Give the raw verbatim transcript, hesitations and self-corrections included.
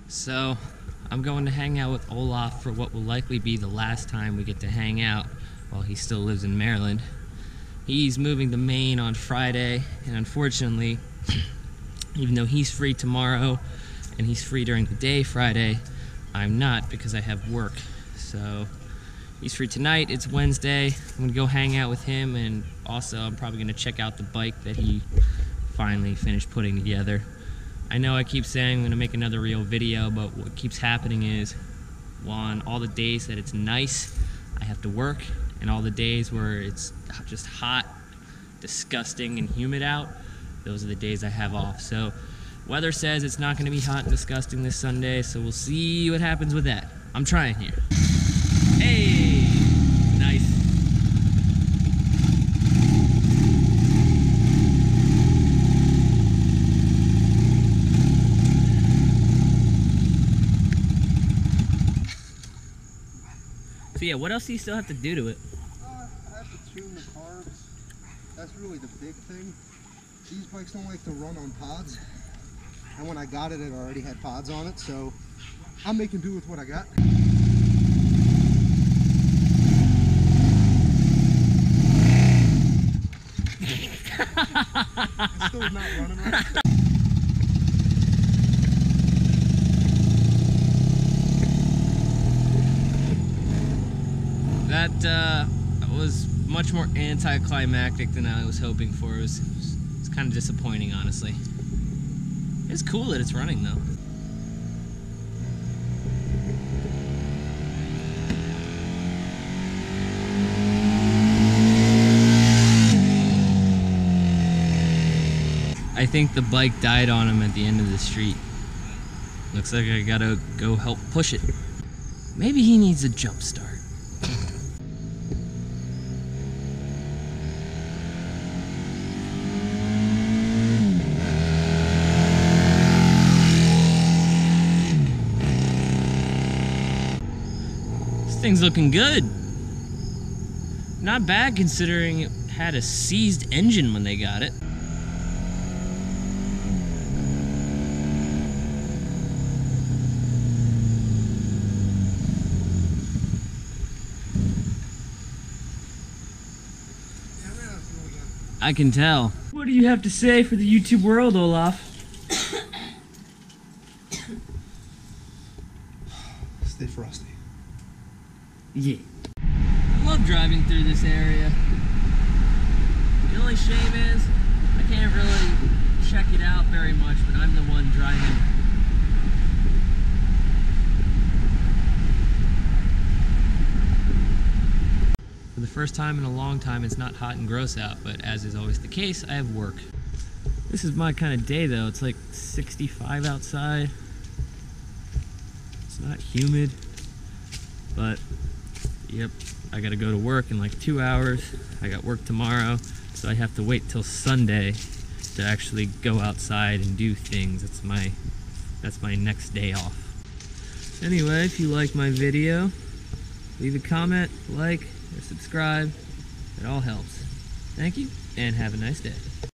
So, I'm going to hang out with Olaf for what will likely be the last time we get to hang out while he still lives in Maryland. He's moving to Maine on Friday, and unfortunately, even though he's free tomorrow and he's free during the day Friday, I'm not because I have work. So, he's free tonight, it's Wednesday. I'm gonna go hang out with him, and also I'm probably gonna check out the bike that he finally finished putting together. I know I keep saying I'm gonna make another real video, but what keeps happening is, on all the days that it's nice, I have to work, and all the days where it's just hot, disgusting, and humid out, those are the days I have off. So, weather says it's not gonna be hot and disgusting this Sunday, so we'll see what happens with that. I'm trying here. Hey, nice. So yeah, what else do you still have to do to it? Uh, I have to tune the carbs. That's really the big thing. These bikes don't like to run on pods. And when I got it, it already had pods on it, so I'm making do with what I got. It's still not running right. That uh, was much more anticlimactic than I was hoping for. It was, it was, it was kind of disappointing, honestly. It's cool that it's running, though. I think the bike died on him at the end of the street. Looks like I gotta go help push it. Maybe he needs a jump start. This thing's looking good. Not bad considering it had a seized engine when they got it. I can tell. What do you have to say for the YouTube world, Olaf? Stay frosty. Yeah. I love driving through this area. The only shame is, I can't really check it out very much when I'm the one driving. For the first time in a long time, it's not hot and gross out, but as is always the case, I have work. This is my kind of day though. It's like sixty-five outside. It's not humid, but yep, I gotta go to work in like two hours. I got work tomorrow, so I have to wait till Sunday to actually go outside and do things. That's my, that's my next day off. Anyway, if you like my video, leave a comment, like, or subscribe. It all helps. Thank you, and have a nice day.